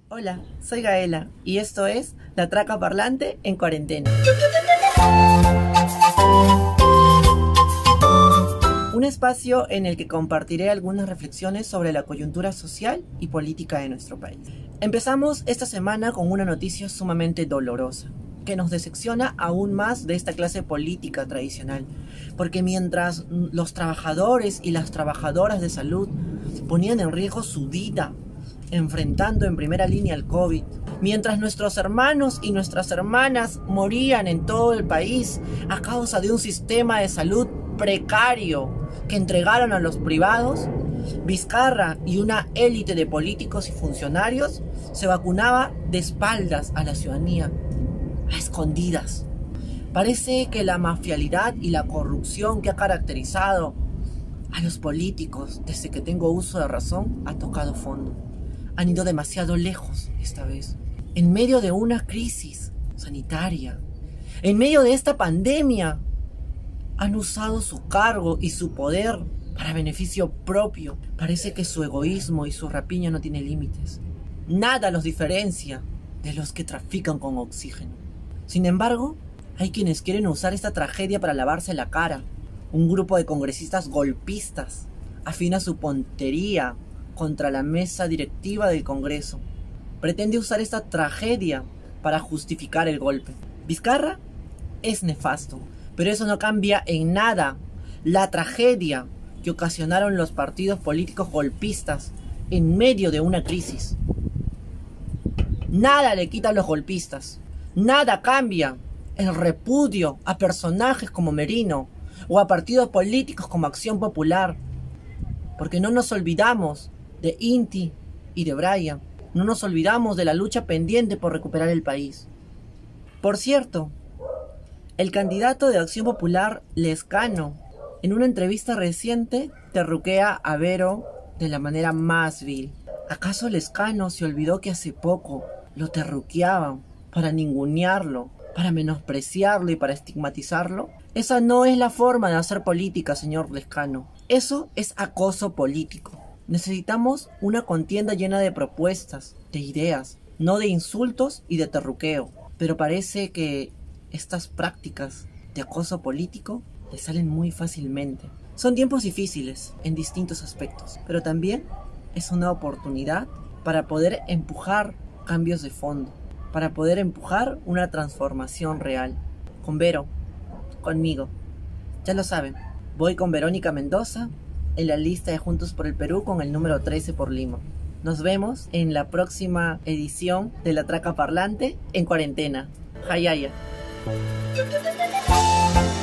Hola, soy Gaela y esto es La Traca Parlante en Cuarentena. Un espacio en el que compartiré algunas reflexiones sobre la coyuntura social y política de nuestro país. Empezamos esta semana con una noticia sumamente dolorosa, que nos decepciona aún más de esta clase política tradicional, porque mientras los trabajadores y las trabajadoras de salud ponían en riesgo su vida, enfrentando en primera línea el COVID, mientras nuestros hermanos y nuestras hermanas morían en todo el país a causa de un sistema de salud precario que entregaron a los privados, Vizcarra y una élite de políticos y funcionarios se vacunaba de espaldas a la ciudadanía, a escondidas. Parece que la mafialidad y la corrupción que ha caracterizado a los políticos desde que tengo uso de razón ha tocado fondo. Han ido demasiado lejos esta vez. En medio de una crisis sanitaria, en medio de esta pandemia, han usado su cargo y su poder para beneficio propio. Parece que su egoísmo y su rapiña no tiene límites. Nada los diferencia de los que trafican con oxígeno. Sin embargo, hay quienes quieren usar esta tragedia para lavarse la cara. Un grupo de congresistas golpistas afina su puntería contra la mesa directiva del Congreso. Pretende usar esta tragedia para justificar el golpe. Vizcarra es nefasto, pero eso no cambia en nada la tragedia que ocasionaron los partidos políticos golpistas en medio de una crisis. Nada le quita a los golpistas, nada cambia el repudio a personajes como Merino o a partidos políticos como Acción Popular, porque no nos olvidamos de Inti y de Brian, no nos olvidamos de la lucha pendiente por recuperar el país. Por cierto, el candidato de Acción Popular, Lezcano, en una entrevista reciente terruquea a Vero de la manera más vil. ¿Acaso Lezcano se olvidó que hace poco lo terruqueaban para ningunearlo, para menospreciarlo y para estigmatizarlo? Esa no es la forma de hacer política, señor Lezcano. Eso es acoso político. Necesitamos una contienda llena de propuestas, de ideas, no de insultos y de terruqueo. Pero parece que estas prácticas de acoso político le salen muy fácilmente. Son tiempos difíciles en distintos aspectos, pero también es una oportunidad para poder empujar cambios de fondo, para poder empujar una transformación real. Con Vero, conmigo. Ya lo saben, voy con Verónica Mendoza en la lista de Juntos por el Perú con el número 13 por Lima. Nos vemos en la próxima edición de La Traca Parlante en Cuarentena. Hayaya.